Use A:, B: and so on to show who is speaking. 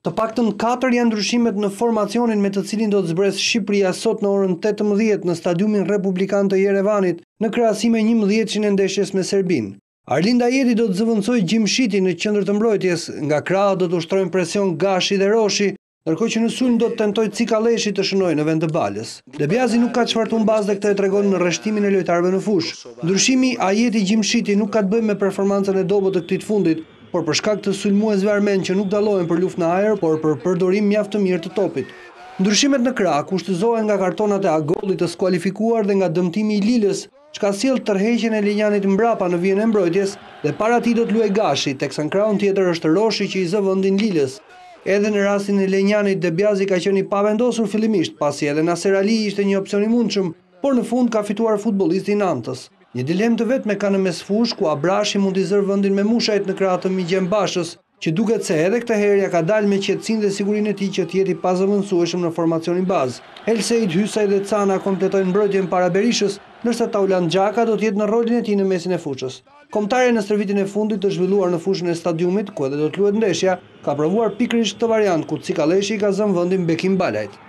A: Të paktën 4 janë ndryshimet në formacionin me të cilin do të zbresë Shqipëria sot në orën 18 në stadiumin Republikan të Jerevanit në krahasim me 11-shin e ndeshjes me Serbinë. Arlind Ajeti do të zëvendësojë Gjimshiti në qendër të mbrojtjes, nga krahët do të ushtrojnë presion Gashi dhe Roshi, ndërkohë që në sulm do të tentojë Cikaleshi të shënojë në vend të Balës. Debiazi nuk ka çfarë tumbas dhe këtë e tregon në rreshtimin e lojtarëve në fushë. Ndryshimi Ajeti-Gjimshiti nuk ka të bëjë me performancën e dobët të këtij të fundit, por për shkak të sulmuesve armen që nuk dallohen për luftë në ajër, por për përdorim mjaft të mirë të topit. Ndryshimet në krah kushtëzohen nga kartonat e Agollit të skualifikuar dhe nga dëmtimi i Lilës, çka sjell tërheqjen e Lenjanit mbrapa në vijën e mbrojtjes dhe para tij do të luajë Gashi, teksa në krahun tjetër është Roshi që i zë vendin Lilës. Edhe në rastin e Lenjanit, Debiazi ka qenë i pavendosur fillimisht, pasi edhe Naser Ali ishte një opsion i mundshëm, por në fund ka fituar futbollisti i Nantës. Një dilemë të vetme ka në mesfush, ku Abrashi mund t'i zërë vendin me Mushajt në krah të Migjen Bashës, që duket se edhe këtë herë ja ka dalë me qetësinë dhe sigurinë e tij që të jeti pazëvendësueshëm në formacionin bazë. Elsejt, Hysaj dhe Cana kompletojnë mbrojtjen para Berishës, ndërsa Taulan Xhaka do të jetë në rolin e tij në mesin e fushës. Kombëtarja në stërvitin e fundit të zhvilluar në fushën e stadiumit, ku edhe do të luhet ndeshja, ka provuar pikërisht këtë variant, ku Cikaleshi ka zënë vendin Bekim Balajt.